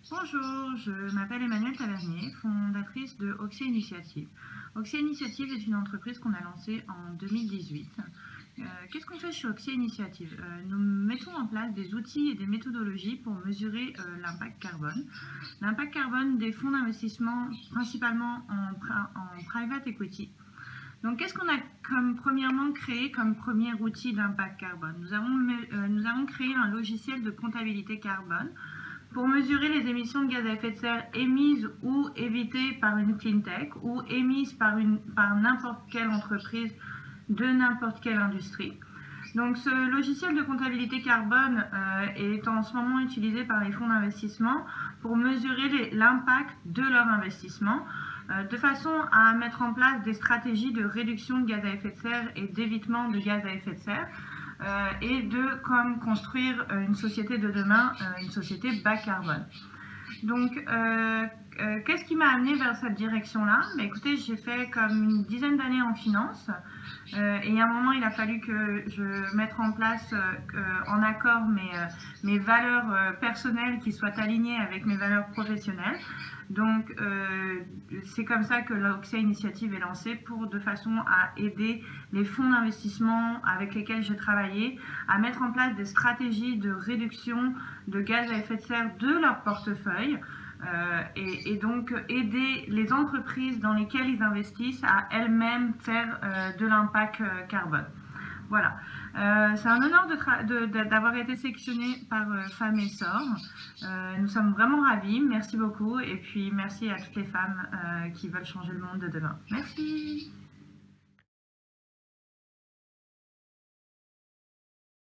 Bonjour, je m'appelle Emmanuelle Tavernier, fondatrice de Oxia Initiative. Oxia Initiative est une entreprise qu'on a lancée en 2018. Qu'est-ce qu'on fait chez Oxia Initiative? Nous mettons en place des outils et des méthodologies pour mesurer l'impact carbone. L'impact carbone des fonds d'investissement, principalement en private equity. Donc, qu'est-ce qu'on a premièrement créé comme premier outil d'impact carbone? Nous avons créé un logiciel de comptabilité carbone pour mesurer les émissions de gaz à effet de serre émises ou évitées par une clean tech ou émises par n'importe quelle entreprise de n'importe quelle industrie. Donc ce logiciel de comptabilité carbone est en ce moment utilisé par les fonds d'investissement pour mesurer l'impact de leur investissement de façon à mettre en place des stratégies de réduction de gaz à effet de serre et d'évitement de gaz à effet de serre et de construire une société de demain, une société bas carbone. Donc, qu'est-ce qui m'a amené vers cette direction-là? Écoutez, j'ai fait comme une dizaine d'années en finance et à un moment, il a fallu que je mette en place en accord mes valeurs personnelles qui soient alignées avec mes valeurs professionnelles. Donc, c'est comme ça que l'Oxia Initiative est lancée de façon à aider les fonds d'investissement avec lesquels j'ai travaillé à mettre en place des stratégies de réduction de gaz à effet de serre de leur portefeuille et donc aider les entreprises dans lesquelles ils investissent à elles-mêmes faire de l'impact carbone. Voilà. C'est un honneur d'avoir été sélectionnée par Femmes et Essor. Nous sommes vraiment ravis. Merci beaucoup. Et puis merci à toutes les femmes qui veulent changer le monde de demain. Merci.